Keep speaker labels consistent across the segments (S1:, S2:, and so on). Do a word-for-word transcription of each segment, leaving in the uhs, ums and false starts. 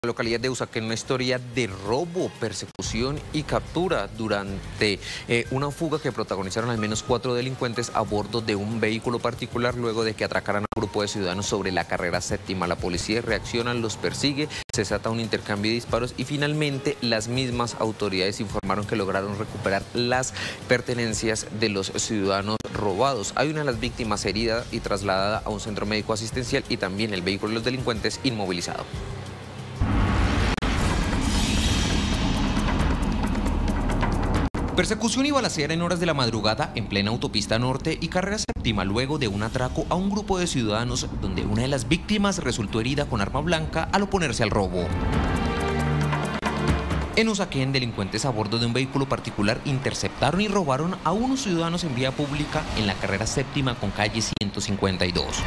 S1: La localidad de Usaquén, una historia de robo, persecución y captura durante eh, una fuga que protagonizaron al menos cuatro delincuentes a bordo de un vehículo particular luego de que atracaran a un grupo de ciudadanos sobre la carrera séptima. La policía reacciona, los persigue, se desata un intercambio de disparos y finalmente las mismas autoridades informaron que lograron recuperar las pertenencias de los ciudadanos robados. Hay una de las víctimas herida y trasladada a un centro médico asistencial y también el vehículo de los delincuentes inmovilizado. Persecución y balacera en horas de la madrugada en plena autopista norte y carrera séptima luego de un atraco a un grupo de ciudadanos donde una de las víctimas resultó herida con arma blanca al oponerse al robo. En Usaquén, delincuentes a bordo de un vehículo particular interceptaron y robaron a unos ciudadanos en vía pública en la carrera séptima con calle ciento cincuenta y dos.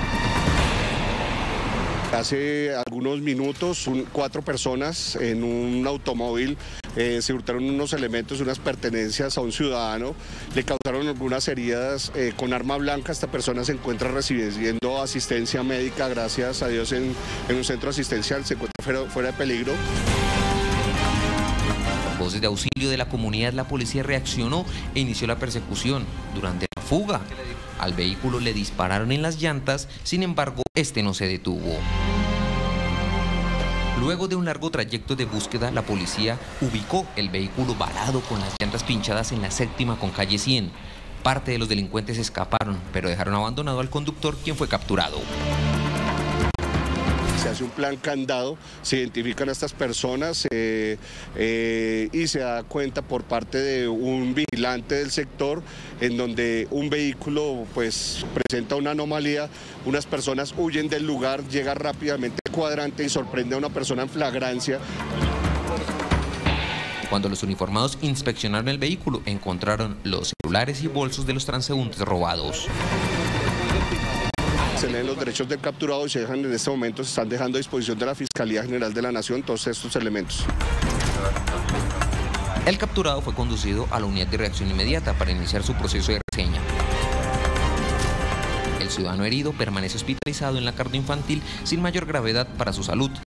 S2: Hace algunos minutos, un, cuatro personas en un automóvil eh, se hurtaron unos elementos, unas pertenencias a un ciudadano, le causaron algunas heridas eh, con arma blanca. Esta persona se encuentra recibiendo asistencia médica, gracias a Dios, en, en un centro asistencial, se encuentra fuera, fuera de peligro.
S1: Con voces de auxilio de la comunidad, la policía reaccionó e inició la persecución. Durante la fuga, al vehículo le dispararon en las llantas, sin embargo, este no se detuvo. Luego de un largo trayecto de búsqueda, la policía ubicó el vehículo varado con las llantas pinchadas en la séptima con calle cien. Parte de los delincuentes escaparon, pero dejaron abandonado al conductor, quien fue capturado.
S2: Se hace un plan candado, se identifican a estas personas eh, eh, y se da cuenta por parte de un vigilante del sector en donde un vehículo pues presenta una anomalía, unas personas huyen del lugar, llega rápidamente al cuadrante y sorprende a una persona en flagrancia.
S1: Cuando los uniformados inspeccionaron el vehículo, encontraron los celulares y bolsos de los transeúntes robados.
S2: Se leen los derechos del capturado y se dejan en este momento, se están dejando a disposición de la Fiscalía General de la Nación todos estos elementos.
S1: El capturado fue conducido a la unidad de reacción inmediata para iniciar su proceso de reseña. El ciudadano herido permanece hospitalizado en la cardio infantil sin mayor gravedad para su salud.